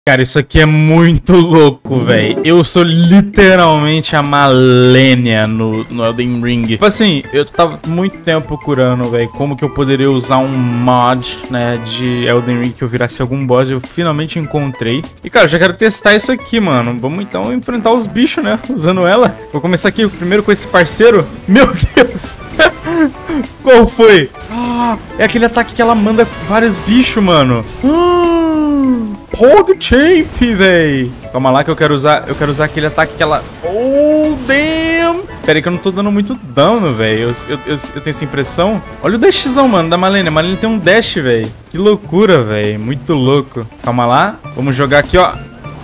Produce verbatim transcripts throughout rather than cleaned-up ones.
Cara, isso aqui é muito louco, velho. Eu sou literalmente a Malenia no, no Elden Ring. Tipo assim, eu tava muito tempo procurando, velho, como que eu poderia usar um mod, né, de Elden Ring que eu virasse algum boss. Eu finalmente encontrei. E, cara, eu já quero testar isso aqui, mano. Vamos, então, enfrentar os bichos, né, usando ela. Vou começar aqui primeiro com esse parceiro. Meu Deus! Qual foi? Ah, é aquele ataque que ela manda vários bichos, mano. Ah! PogChamp, véi. Calma lá que eu quero usar. Eu quero usar aquele ataque que ela. Oh, damn! Pera aí que eu não tô dando muito dano, velho. Eu, eu, eu, eu tenho essa impressão. Olha o dashzão, mano, da Malenia. A Malenia tem um dash, velho. Que loucura, velho. Muito louco. Calma lá. Vamos jogar aqui, ó.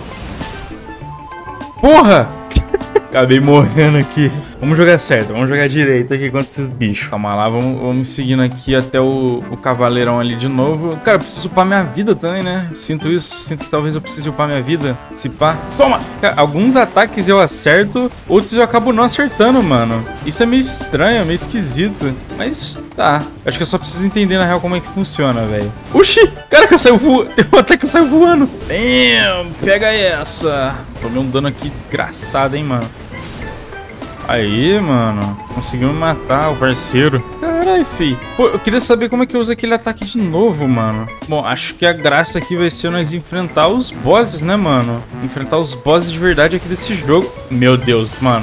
Porra! Acabei morrendo aqui. Vamos jogar certo, vamos jogar direito aqui contra esses bichos. Calma lá, vamos, vamos seguindo aqui até o, o cavaleirão ali de novo. Cara, eu preciso upar minha vida também, né? Sinto isso, sinto que talvez eu precise upar minha vida. Se pá. Toma! Cara, alguns ataques eu acerto, outros eu acabo não acertando, mano. Isso é meio estranho, meio esquisito. Mas tá. Acho que eu só preciso entender na real como é que funciona, velho. Oxi! Cara, que eu saio voando. Tem um ataque que eu saio voando. Damn! Pega essa. Tomei um dano aqui desgraçado, hein, mano. Aí, mano. Conseguimos matar o parceiro. Caralho, fi. Pô, eu queria saber como é que eu uso aquele ataque de novo, mano. Bom, acho que a graça aqui vai ser nós enfrentar os bosses, né, mano? Enfrentar os bosses de verdade aqui desse jogo. Meu Deus, mano.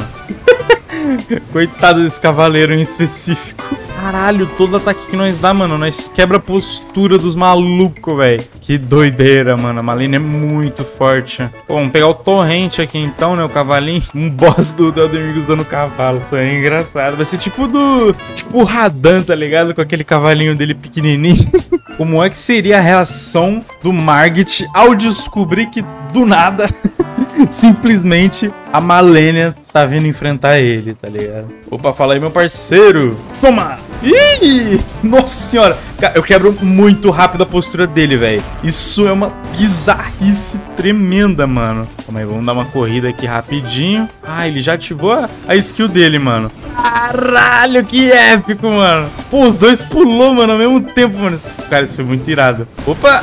Coitado desse cavaleiro em específico. Caralho, todo ataque que nós dá, mano, nós quebra a postura dos malucos, velho. Que doideira, mano. A Malenia é muito forte. Pô, vamos pegar o torrente aqui então, né? O cavalinho. Um boss do Elden Ring usando o cavalo. Isso aí é engraçado. Vai ser tipo do... Tipo o Radan, tá ligado? Com aquele cavalinho dele pequenininho. Como é que seria a reação do Margit ao descobrir que, do nada... simplesmente a Malenia tá vindo enfrentar ele, tá ligado? Opa, fala aí, meu parceiro. Toma! Ih! Nossa senhora! Eu quebro muito rápido a postura dele, velho. Isso é uma bizarrice tremenda, mano. Calma aí, vamos dar uma corrida aqui rapidinho. Ah, ele já ativou a, a skill dele, mano. Caralho, que épico, mano. Pô, os dois pulou, mano, ao mesmo tempo, mano. Cara, isso foi muito irado. Opa!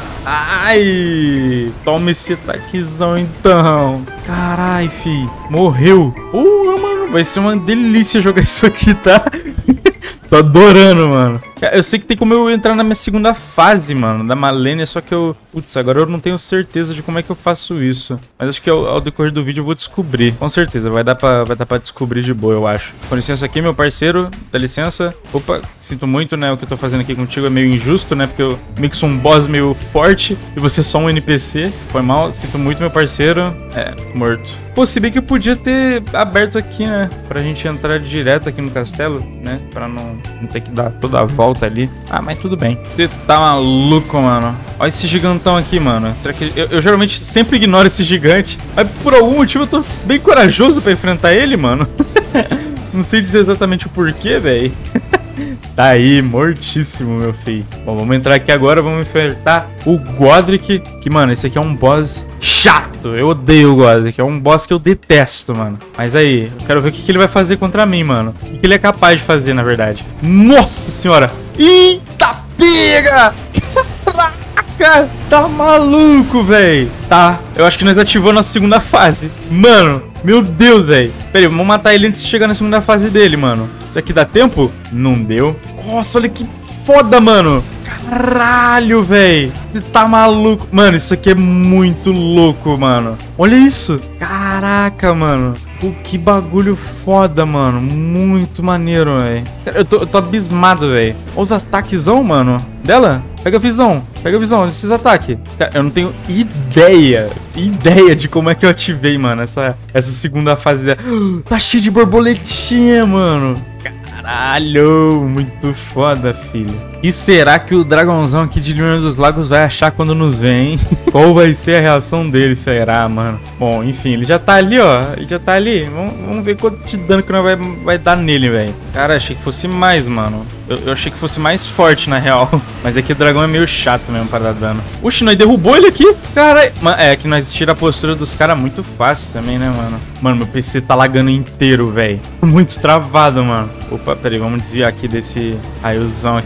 Ai! Toma esse ataquezão, então. Carai, fi. Morreu. Porra, mano. Vai ser uma delícia jogar isso aqui, tá? Tô adorando, mano. Eu sei que tem como eu entrar na minha segunda fase, mano, da Malenia, só que eu... Putz, agora eu não tenho certeza de como é que eu faço isso. Mas acho que ao, ao decorrer do vídeo eu vou descobrir. Com certeza, vai dar, pra, vai dar pra descobrir de boa, eu acho. Com licença aqui, meu parceiro. Dá licença. Opa, sinto muito, né? O que eu tô fazendo aqui contigo é meio injusto, né? Porque eu meio que sou um boss meio forte e você é só um N P C. Foi mal, sinto muito, meu parceiro. É, morto. Pô, se bem que eu podia ter aberto aqui, né? Pra gente entrar direto aqui no castelo, né? Pra não, não ter que dar toda a volta ali. Ah, mas tudo bem. Você tá maluco, mano. Olha esse gigantão aqui, mano. Será que... Eu, eu geralmente sempre ignoro esse gigante. Mas por algum motivo eu tô bem corajoso pra enfrentar ele, mano. Não sei dizer exatamente o porquê, velho. Tá aí, mortíssimo, meu filho. Bom, vamos entrar aqui agora, vamos enfrentar o Godrick. Que, mano, esse aqui é um boss chato. Eu odeio o Godrick, é um boss que eu detesto, mano. Mas aí, eu quero ver o que, que ele vai fazer contra mim, mano. O que, que ele é capaz de fazer, na verdade. Nossa senhora! Eita, pega! Caraca! Tá maluco, velho. Tá, eu acho que nós ativamos a segunda fase. Mano, meu Deus, velho. Pera aí, vamos matar ele antes de chegar na segunda fase dele, mano. Isso aqui dá tempo? Não deu. Nossa, olha que foda, mano. Caralho, velho. Você tá maluco. Mano, isso aqui é muito louco, mano. Olha isso. Caraca, mano. Pô, que bagulho foda, mano. Muito maneiro, velho. Eu tô, eu tô abismado, velho. Olha os ataquezão, mano. Dela? Pega a visão. Pega a visão desses ataques. Cara, eu não tenho ideia. Ideia de como é que eu ativei, mano. Essa, essa segunda fase dela. Tá cheio de borboletinha, mano. Caralho, muito foda, filho. E será que o dragãozão aqui de Luna dos Lagos vai achar quando nos vê, hein? Qual vai ser a reação dele, será, mano? Bom, enfim, ele já tá ali, ó. Ele já tá ali. Vamos, vamos ver quanto de dano que nós vai, vai dar nele, velho. Cara, achei que fosse mais, mano. Eu, eu achei que fosse mais forte, na real. Mas aqui o dragão é meio chato mesmo pra dar dano. Oxi, nós derrubou ele aqui. Caralho. É que nós tira a postura dos caras muito fácil também, né, mano? Mano, meu P C tá lagando inteiro, velho. Muito travado, mano. Opa, peraí, vamos desviar aqui desse raiozão aqui que ele vai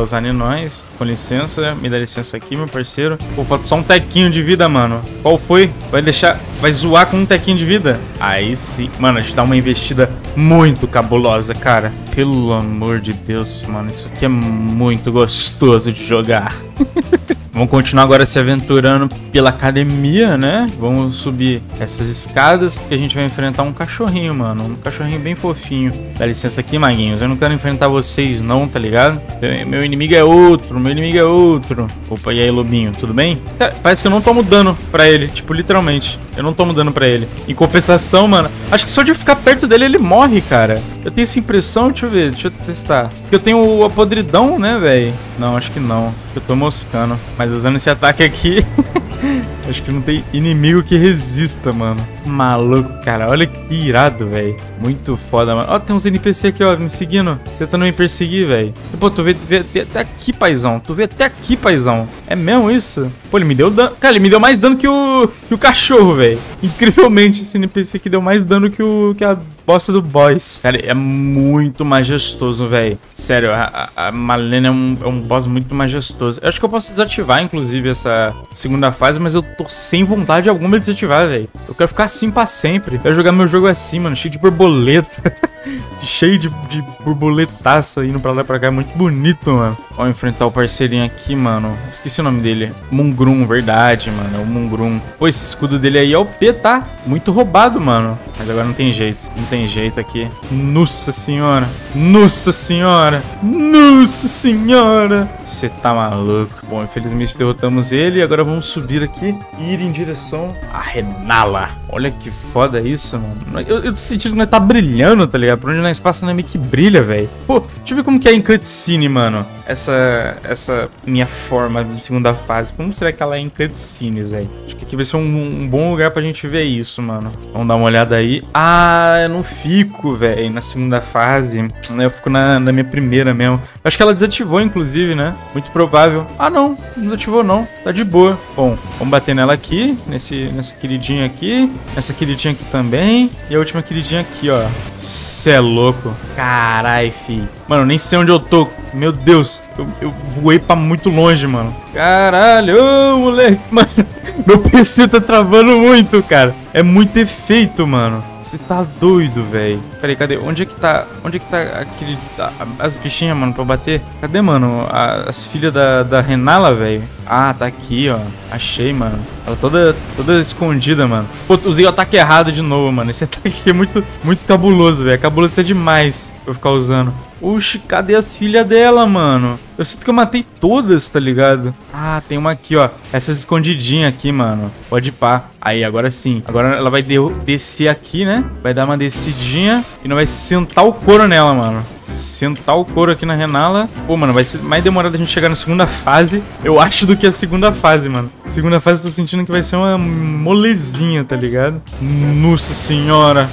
usar em nós. Com licença, me dá licença aqui, meu parceiro. Pô, falta só um tequinho de vida, mano. Qual foi? Vai deixar... Vai zoar com um tequinho de vida? Aí sim. Mano, a gente dá uma investida muito cabulosa, cara. Pelo amor de Deus, mano. Isso aqui é muito gostoso de jogar. Vamos continuar agora se aventurando pela academia, né? Vamos subir essas escadas, porque a gente vai enfrentar um cachorrinho, mano. Um cachorrinho bem fofinho. Dá licença aqui, maguinhos. Eu não quero enfrentar vocês não, tá ligado? Meu inimigo é outro, meu inimigo é outro. Opa, e aí, lobinho, tudo bem? Cara, parece que eu não tomo dano pra ele. Tipo, literalmente. Eu não tomo dano pra ele. Em compensação, mano, acho que só de eu ficar perto dele, ele morre, cara. Eu tenho essa impressão, deixa eu ver, deixa eu testar. Porque eu tenho a podridão, né, velho? Não, acho que não. Eu tô moscando. Mas usando esse ataque aqui, acho que não tem inimigo que resista, mano. Maluco, cara. Olha que irado, velho. Muito foda, mano. Ó, tem uns N P C aqui, ó, me seguindo. Tentando me perseguir, velho. Pô, tu vê, vê, vê até aqui, paizão. Tu vê até aqui, paizão. É mesmo isso? Pô, ele me deu dano. Cara, ele me deu mais dano que o, que o cachorro, velho. Incrivelmente, esse N P C aqui deu mais dano que, o, que a bosta do boss. Cara, é muito majestoso, velho. Sério, a, a, a Malenia é um, é um boss muito majestoso. Eu acho que eu posso desativar, inclusive, essa segunda fase, mas eu tô sem vontade alguma de desativar, velho. Eu quero ficar assim pra sempre. Eu quero jogar meu jogo assim, mano, cheio de borboleta. Cheio de, de borboletaça indo pra lá e pra cá. É muito bonito, mano. Ó, enfrentar o parceirinho aqui, mano. Esqueci o nome dele. Mungrum, verdade, mano. É o Mungrum. Pô, esse escudo dele aí é o P, tá? Muito roubado, mano. Mas agora não tem jeito. Não tem jeito aqui. Nossa senhora. Nossa senhora. Nossa senhora. Você tá maluco. Bom, infelizmente derrotamos ele. E agora vamos subir aqui e ir em direção a Renala. Olha que foda isso, mano. Eu, eu tô sentindo que nós tá brilhando, tá ligado? Por onde nós passamos, meio que brilha, velho. Pô, deixa eu ver como que é em cutscene, mano. Essa, essa minha forma de segunda fase. Como será que ela é em cutscenes, velho? Acho que aqui vai ser um, um bom lugar pra gente ver isso, mano. Vamos dar uma olhada aí. Ah, eu não fico, velho, na segunda fase. Eu fico na, na minha primeira mesmo. Acho que ela desativou, inclusive, né? Muito provável. Ah, não. Não desativou, não. Tá de boa. Bom, vamos bater nela aqui. Nesse, nessa queridinha aqui. Nessa queridinha aqui também. E a última queridinha aqui, ó. Cê é louco. Carai, fi. Mano, nem sei onde eu tô. Meu Deus. Eu, eu voei pra muito longe, mano. Caralho, ô, moleque. Mano, meu P C tá travando muito, cara. É muito efeito, mano. Você tá doido, velho. Peraí, cadê? Onde é que tá? Onde é que tá aquele... As bichinhas, mano, pra bater? Cadê, mano? As filhas da, da Renala, velho? Ah, tá aqui, ó. Achei, mano. Ela toda, toda escondida, mano. Pô, usei o ataque errado de novo, mano. Esse ataque aqui é muito, muito cabuloso, velho. Cabuloso até demais pra eu ficar usando. Oxi, cadê as filhas dela, mano? Eu sinto que eu matei todas, tá ligado? Ah, tem uma aqui, ó. Essas escondidinhas aqui, mano. Pode pá. Aí, agora sim. Agora ela vai de descer aqui, né? Vai dar uma descidinha e não vai sentar o couro nela, mano. Sentar o couro aqui na Renala. Pô, mano, vai ser mais demorado a gente chegar na segunda fase, eu acho, do que a segunda fase, mano. Segunda fase eu tô sentindo que vai ser uma molezinha, tá ligado? Nossa senhora.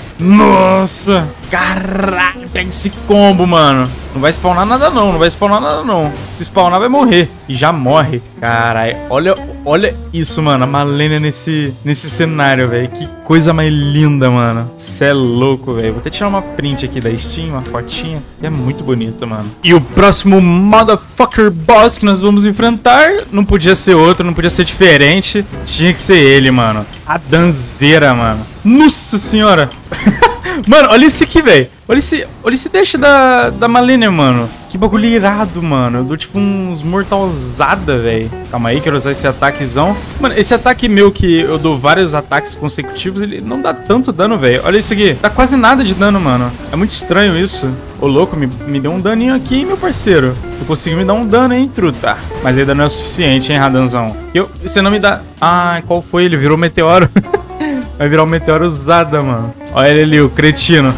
Nossa. Caralho, pega esse combo, mano. Não vai spawnar nada não, não vai spawnar nada não. Se spawnar vai morrer. E já morre. Caralho, olha, olha isso, mano. A Malenia nesse, nesse cenário, velho. Que coisa mais linda, mano. Cê é louco, velho. Vou até tirar uma print aqui da Steam, uma fotinha. É muito bonito, mano. E o próximo motherfucker boss que nós vamos enfrentar não podia ser outro, não podia ser diferente. Tinha que ser ele, mano. A Danzeira, mano. Nossa senhora. Mano, olha esse aqui, velho. Olha esse, olha esse dash da, da Malenia, mano. Que bagulho irado, mano. Eu dou tipo uns mortalzada, velho. Calma aí, quero usar esse ataquezão. Mano, esse ataque meu que eu dou vários ataques consecutivos, ele não dá tanto dano, velho. Olha isso aqui. Dá quase nada de dano, mano. É muito estranho isso. Ô, louco, me, me deu um daninho aqui, hein, meu parceiro. Tu conseguiu me dar um dano, hein, truta. Mas ainda não é o suficiente, hein, Radanzão. Eu, você não me dá... Ah, qual foi? Ele virou meteoro. Vai virar um meteoro usada, mano. Olha ele ali, o cretino.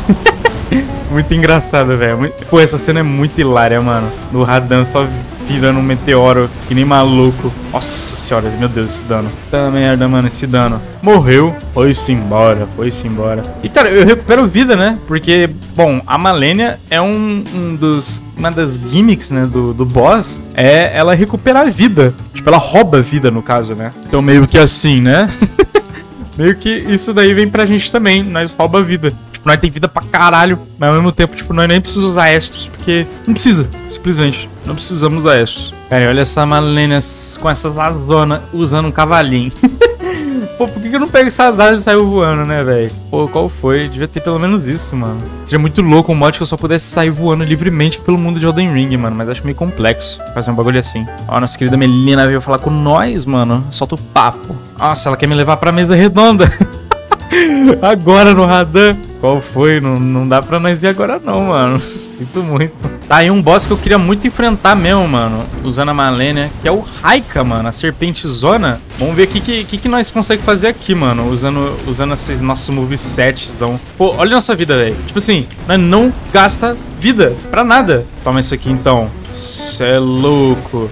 Muito engraçado, velho. Muito... Pô, essa cena é muito hilária, mano. Do Radan só virando um meteoro que nem maluco. Nossa senhora, meu Deus, esse dano. Tá merda, mano, esse dano. Morreu. Foi-se embora, foi-se embora. E, cara, eu recupero vida, né? Porque, bom, a Malenia é um, um dos... Uma das gimmicks, né, do, do boss é ela recuperar vida. Tipo, ela rouba vida, no caso, né? Então, meio que assim, né? Meio que isso daí vem pra gente também. Nós rouba vida. Tipo, nós tem vida pra caralho, mas ao mesmo tempo, tipo, nós nem precisamos usar Estus, porque não precisa, simplesmente. Não precisamos usar Estus. Cara, olha essa Malenia com essas azonas usando um cavalinho. Pô, por que eu não pego essas asas e saio voando, né, velho? Pô, qual foi? Devia ter pelo menos isso, mano. Seria muito louco um mod que eu só pudesse sair voando livremente pelo mundo de Elden Ring, mano. Mas acho meio complexo fazer um bagulho assim. Ó, nossa querida Melina veio falar com nós, mano. Solta o papo. Nossa, ela quer me levar pra mesa redonda. Agora no Radan. Qual foi? Não, não dá pra nós ir agora não, mano. Sinto muito. Tá aí um boss que eu queria muito enfrentar mesmo, mano. Usando a Malenia, que é o Raika, mano. A serpente zona. Vamos ver o que, que, que, que nós conseguimos fazer aqui, mano. Usando, usando esses nossos movesetzão. Pô, olha a nossa vida, velho. Tipo assim, nós não gasta vida pra nada. Toma isso aqui, então. Cê é louco.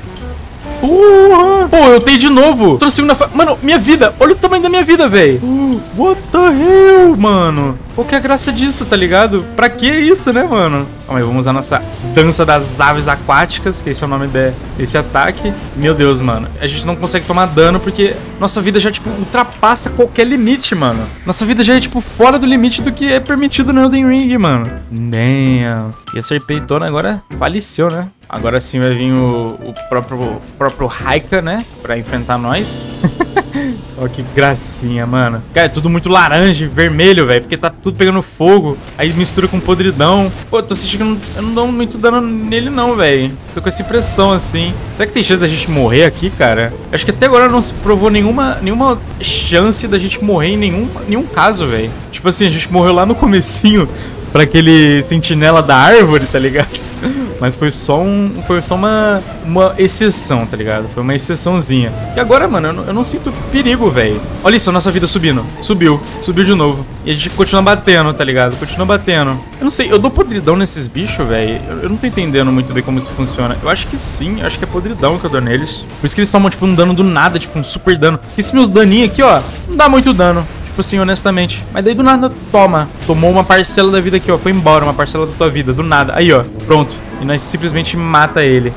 Uh, pô, eu tenho de novo. Tô na segunda fase. Mano, minha vida. Olha o tamanho da minha vida, velho. Uh, what the hell, mano? Qual que é a graça disso, tá ligado? Pra que isso, né, mano? Calma aí, vamos usar nossa dança das aves aquáticas, que esse é o nome de, desse ataque. Meu Deus, mano. A gente não consegue tomar dano porque nossa vida já, tipo, ultrapassa qualquer limite, mano. Nossa vida já é, tipo, fora do limite do que é permitido no Elden Ring, mano. Damn. E a serpentona agora faleceu, né? Agora sim vai vir o, o próprio, o próprio Raika, né? Pra enfrentar nós. Olha que gracinha, mano. Cara, é tudo muito laranja e vermelho, velho. Porque tá tudo pegando fogo. Aí mistura com podridão. Pô, tô sentindo que eu não, eu não dou muito dano nele não, velho. Tô com essa impressão, assim. Será que tem chance da gente morrer aqui, cara? Acho que até agora não se provou nenhuma, nenhuma chance da gente morrer em nenhum, nenhum caso, velho. Tipo assim, a gente morreu lá no comecinho pra aquele sentinela da árvore, tá ligado? Mas foi só um. Foi só uma. Uma exceção, tá ligado? Foi uma exceçãozinha. E agora, mano, eu não, eu não sinto perigo, velho. Olha isso, a nossa vida subindo. Subiu. Subiu de novo. E a gente continua batendo, tá ligado? Continua batendo. Eu não sei, eu dou podridão nesses bichos, velho. Eu, eu não tô entendendo muito bem como isso funciona. Eu acho que sim, eu acho que é podridão que eu dou neles. Por isso que eles tomam, tipo, um dano do nada, tipo, um super dano. Esses meus daninhos aqui, ó, não dá muito dano. Tipo assim, honestamente. Mas daí do nada, toma. Tomou uma parcela da vida aqui, ó. Foi embora uma parcela da tua vida, do nada. Aí, ó, pronto. E nós simplesmente mata ele.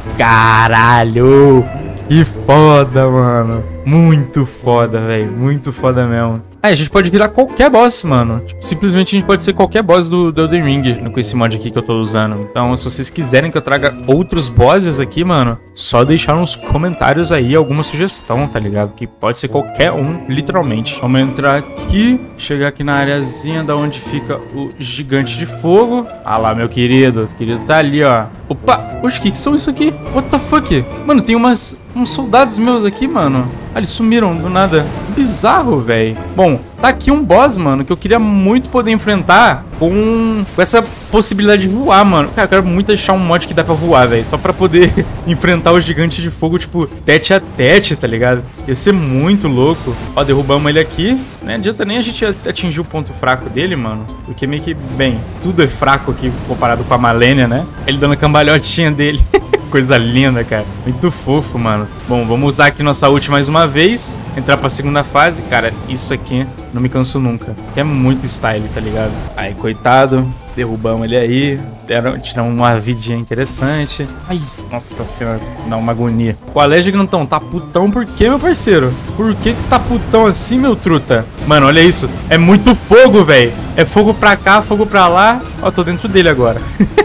Caralho! Que foda, mano. Muito foda, velho. Muito foda mesmo. Ah, a gente pode virar qualquer boss, mano. Tipo, simplesmente a gente pode ser qualquer boss do, do Elden Ring com esse mod aqui que eu tô usando. Então, se vocês quiserem que eu traga outros bosses aqui, mano, só deixar nos comentários aí alguma sugestão, tá ligado? Que pode ser qualquer um, literalmente. Vamos entrar aqui, chegar aqui na areazinha da onde fica o gigante de fogo. Ah lá, meu querido. O querido tá ali, ó. Opa! Oxe, o que que são isso aqui? What the fuck? Mano, tem umas... uns soldados meus aqui, mano. Ah, eles sumiram do nada. Bizarro, velho. Bom, tá aqui um boss, mano, que eu queria muito poder enfrentar com, com essa possibilidade de voar, mano. Cara, eu quero muito achar um mod que dá pra voar, velho. Só pra poder enfrentar o gigante de fogo, tipo, tete a tete, tá ligado? Ia ser muito louco. Ó, derrubamos ele aqui. Não adianta nem a gente atingir o ponto fraco dele, mano. Porque meio que, bem, tudo é fraco aqui comparado com a Malenia, né? Ele dando a cambalhotinha dele. Coisa linda, cara. Muito fofo, mano. Bom, vamos usar aqui nossa ult mais uma vez. Entrar pra segunda fase. Cara, isso aqui não me canso nunca. É muito style, tá ligado? Aí, coitado. Derrubamos ele aí. Deram, tiramos uma vidinha interessante. Ai, nossa senhora. Dá uma agonia. O Alege Grantão, tá putão por quê, meu parceiro? Por que que você tá putão assim, meu truta? Mano, olha isso. É muito fogo, velho. É fogo pra cá, fogo pra lá. Ó, tô dentro dele agora.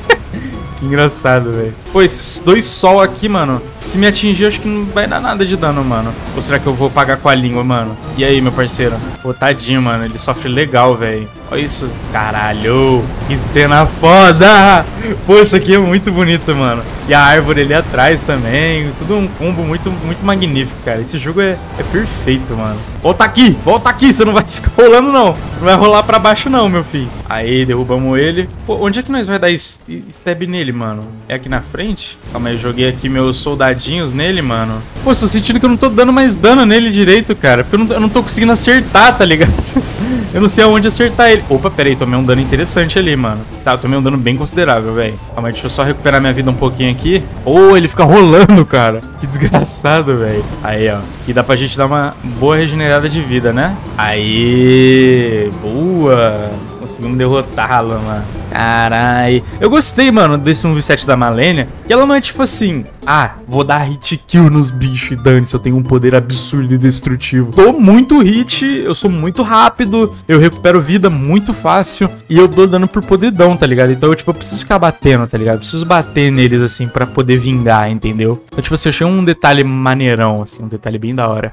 Que engraçado, velho. Pô, esses dois sol aqui, mano, se me atingir, acho que não vai dar nada de dano, mano. Ou será que eu vou pagar com a língua, mano? E aí, meu parceiro? Pô, tadinho, mano. Ele sofre legal, velho. Olha isso. Caralho. Que cena foda. Pô, isso aqui é muito bonito, mano. E a árvore ali atrás também. Tudo um combo muito, muito magnífico, cara. Esse jogo é, é perfeito, mano. Volta aqui. Volta aqui. Você não vai ficar rolando, não. Não vai rolar pra baixo, não, meu filho. Aí, derrubamos ele. Pô, onde é que nós vai dar stab nele, mano? É aqui na frente? Calma aí, eu joguei aqui meus soldadinhos nele, mano. Pô, tô sentindo que eu não tô dando mais dano nele direito, cara. Porque eu não, eu não tô conseguindo acertar, tá ligado? Eu não sei aonde acertar ele. Opa, peraí, tomei um dano interessante ali, mano. Tá, eu tomei um dano bem considerável, velho. Calma aí, deixa eu só recuperar minha vida um pouquinho aqui. Oh, ele fica rolando, cara. Que desgraçado, velho. Aí, ó. E dá pra gente dar uma boa regenerada de vida, né? Aí, boa. Conseguimos derrotá-lo, mano. Carai. Eu gostei, mano, desse moveset da Malenia. Que ela não é tipo assim, ah, vou dar hit kill nos bichos e dane-se, eu tenho um poder absurdo e destrutivo. Dou muito hit, eu sou muito rápido, eu recupero vida muito fácil e eu dou dano por podridão, tá ligado? Então eu, tipo, eu preciso ficar batendo, tá ligado? Eu preciso bater neles, assim, pra poder vingar, entendeu? Então, tipo assim, eu achei um detalhe maneirão, assim, um detalhe bem da hora.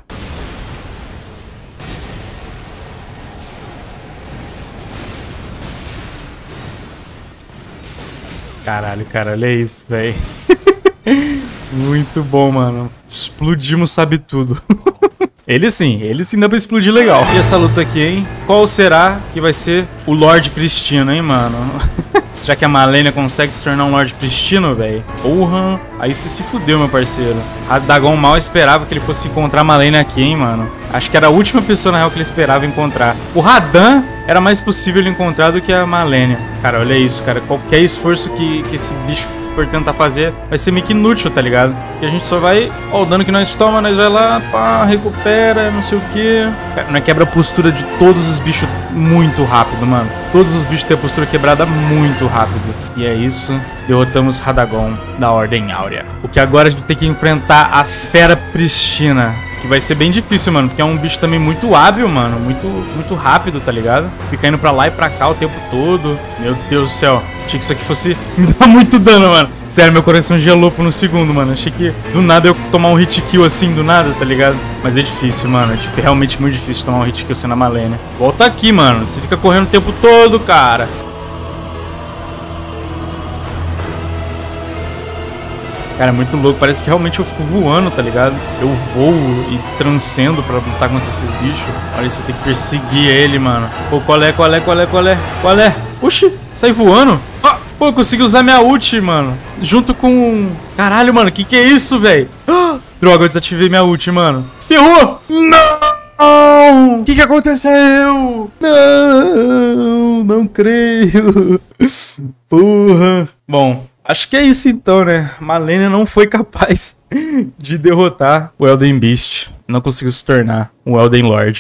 Caralho, cara, olha isso, velho. Muito bom, mano. Explodimos, sabe tudo. Ele sim, ele sim dá pra explodir legal. E essa luta aqui, hein? Qual será que vai ser o Lorde Pristino, hein, mano? Já que a Malenia consegue se tornar um Lorde Pristino, velho. Porra, aí você se fudeu, meu parceiro. A Dagon mal esperava que ele fosse encontrar a Malenia aqui, hein, mano. Acho que era a última pessoa, na real, que ele esperava encontrar. O Radan era mais possível ele encontrar do que a Malenia. Cara, olha isso, cara. Qualquer esforço que, que esse bicho for tentar fazer vai ser meio que inútil, tá ligado? Porque a gente só vai... Ó, o dano que nós toma, nós vai lá, pá, recupera, não sei o que. Nós quebra a postura de todos os bichos muito rápido, mano. Todos os bichos têm a postura quebrada muito rápido. E é isso. Derrotamos Radagon da Ordem Áurea. O que agora a gente tem que enfrentar a Fera Pristina. Que vai ser bem difícil, mano, porque é um bicho também muito hábil, mano, muito, muito rápido, tá ligado? Fica indo pra lá e pra cá o tempo todo. Meu Deus do céu, achei que isso aqui fosse me dar muito dano, mano. Sério, meu coração gelou por um segundo, mano. Achei que do nada eu tomar um hit kill assim, do nada, tá ligado? Mas é difícil, mano, é tipo, realmente muito difícil tomar um hit kill sendo a Malenia. Volta aqui, mano, você fica correndo o tempo todo, cara. Cara, é muito louco, parece que realmente eu fico voando, tá ligado? Eu voo e transcendo pra lutar contra esses bichos. Olha isso, eu tenho que perseguir ele, mano. Pô, qual é, qual é, qual é, qual é? Qual é? Oxi, sai voando? Ah, pô, eu consegui usar minha ult, mano. Junto com... Caralho, mano, que que é isso, velho? Ah, droga, eu desativei minha ult, mano. Ferrou! Não! O que que aconteceu? Não, não creio. Porra. Bom... Acho que é isso então, né? Malenia não foi capaz de derrotar o Elden Beast. Não conseguiu se tornar um Elden Lord.